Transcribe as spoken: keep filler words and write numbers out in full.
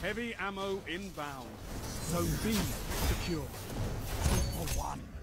Heavy ammo inbound. Zone B secure. Two for one.